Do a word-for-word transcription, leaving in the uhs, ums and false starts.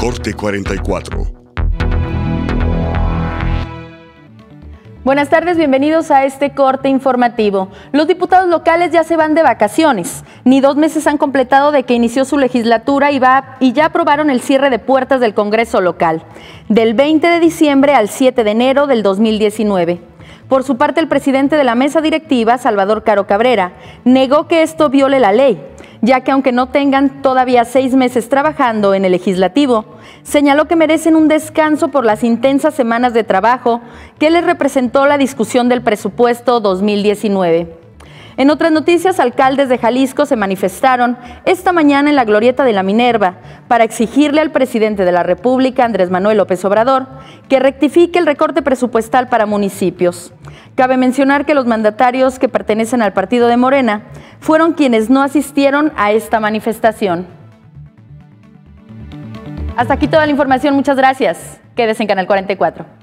Corte cuarenta y cuatro. Buenas tardes, bienvenidos a este corte informativo. Los diputados locales ya se van de vacaciones. Ni dos meses han completado de que inició su legislatura y, va, y ya aprobaron el cierre de puertas del Congreso local, del veinte de diciembre al siete de enero del dos mil diecinueve. Por su parte, el presidente de la mesa directiva, Salvador Caro Cabrera, negó que esto viole la ley, ya que aunque no tengan todavía seis meses trabajando en el legislativo, señaló que merecen un descanso por las intensas semanas de trabajo que les representó la discusión del presupuesto dos mil diecinueve. En otras noticias, alcaldes de Jalisco se manifestaron esta mañana en la Glorieta de la Minerva para exigirle al presidente de la República, Andrés Manuel López Obrador, que rectifique el recorte presupuestal para municipios. Cabe mencionar que los mandatarios que pertenecen al partido de Morena fueron quienes no asistieron a esta manifestación. Hasta aquí toda la información, muchas gracias. Quédese en Canal cuarenta y cuatro.